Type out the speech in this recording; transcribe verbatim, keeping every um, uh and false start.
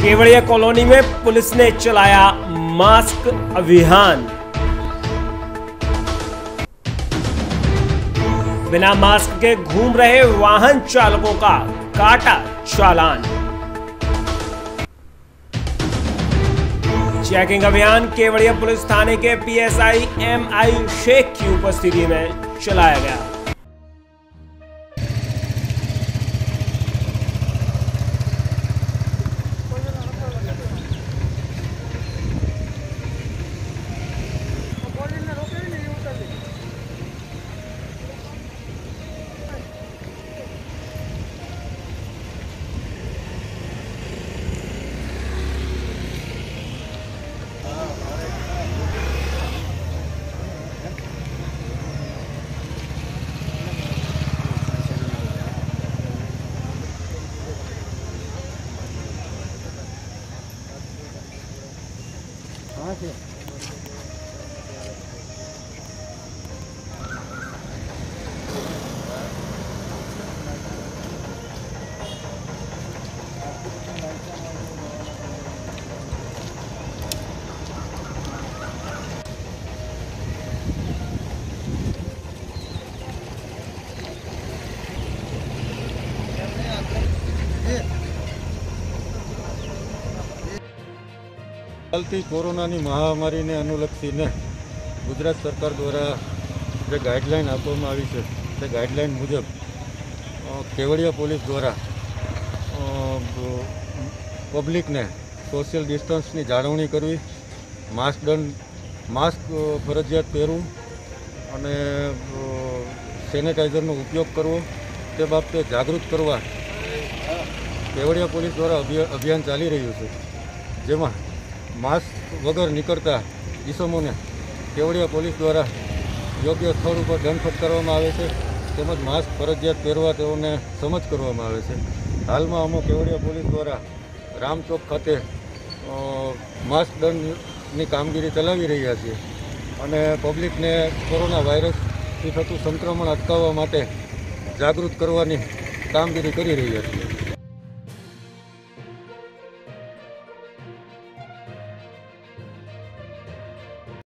Kevadia colony में police ने चलाया मास्क अभियान। बिना मास्क के घूम रहे वाहन चालकों का काटा चालान। चेकिंग अभियान केवड़िया पुलिस थाने के पीएसआई एम आई शेख की उपस्थिति में चलाया गया। हालती कोरोनानी महामारी ने अनुलक्षीने गुजरात सरकार द्वारा जो गाइडलाइन आपवामां आवी छे ते गाइडलाइन मुजब केवड़िया पुलिस द्वारा पब्लिक ने सोशियल डिस्टन्सनी जाळवणी करवी, मास्क दंड मास्क फरजियात पहेरवुं अने सेनेटाइजरनो उपयोग करवो ते बाबते जागृत करवा केवड़िया पुलिस द्वारा अभियान चाली रह्युं छे। जेमां मास्क वगर निकलता ईसमोने केवड़िया पुलिस द्वारा योग्य स्थल पर दंड फटकारवामां आवे छे तेमज मास्क फरजियात पहेरवा तेओने समज करवामां आवे छे। हालमां अमो केवड़िया पुलिस द्वारा रामचौक खाते मास्क दंडनी कामगीरी चलावी रह्या छीए अने पब्लिकने कोरोना वायरसथी थतुं संक्रमण अटकाववा माटे जागृत करवानी कामगीरी करी रह्या छीए।